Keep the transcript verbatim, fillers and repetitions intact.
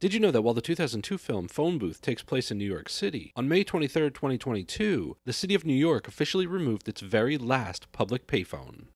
Did you know that while the two thousand two film Phone Booth takes place in New York City, on May twenty-third, twenty twenty-two, the city of New York officially removed its very last public payphone?